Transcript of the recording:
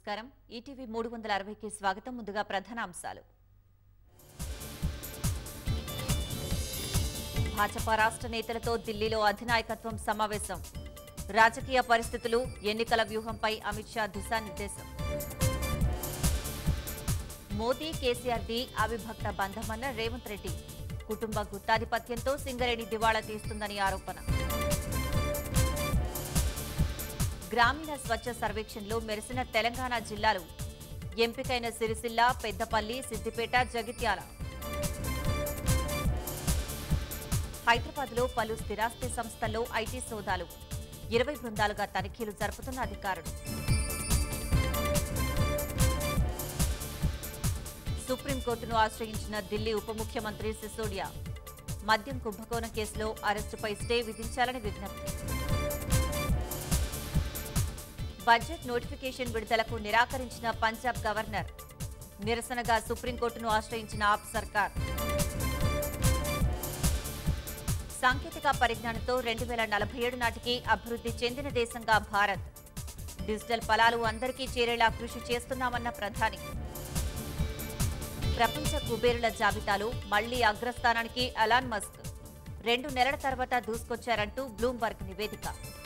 నమస్కారం ఈటీవీ 360కి స్వాగతం ముందుగా ప్రధాన అంశాలు భాజపా రాష్ట్ర నేతలతో ఢిల్లీలో అధినాయకత్వం సమావేశం రాజకీయ పరిస్థితులు ఎన్నికల వ్యూహంపై అమిత్ షా దిశానిర్దేశం మోదీ కేసీఆర్ ది అవిభక్త బంధమన్న రేవంత్ రెడ్డి కుటుంబ గుత్తాధిపత్యంతో సింగరేణి దివాళా తీస్తుందని ఆరోపణ గ్రామీణ స్వచ్ఛ సర్వేక్షణలో మెరిసిన తెలంగాణ జిల్లాలు ఎంపికైన సిరిసిల్ల పెద్దపల్లి సిద్దిపేట జగిత్యాల హైదరాబాద్లో పలు స్థిరాస్తి సంస్థల్లో ఐటీ సోదాలు 20 బృందాలుగా తనిఖీలు జరుపుతున్న అధికారులు సుప్రీంకోర్టును ఆశ్రయించిన ఢిల్లీ ఉప ముఖ్యమంత్రి సిసోడియా మద్యం కుంభకోణం కేసులో అరెస్టుపై స్టే విధించాలని విజ్ఞప్తి బడ్జెట్ నోటిఫికేషన్ విడుదలకు నిరాకరించిన పంజాబ్ గవర్నర్ నిరసనగా సుప్రీంకోర్టును ఆశ్రయించిన ఆప్ సర్కార్ సాంకేతిక పరిజ్ఞానంతో 2047 నాటికి అభివృద్ధి చెందిన దేశంగా భారత్ డిజిటల్ ఫలాలు అందరికీ చేరేలా కృషి చేస్తున్నామన్న ప్రధాని ప్రపంచ కుబేరుల జాబితాలో మళ్లీ అగ్రస్థానానికి ఎలాన్ మస్క్ 2 నెలల తర్వాత దూసుకొచ్చారంటూ బ్లూంబర్గ్ నివేదిక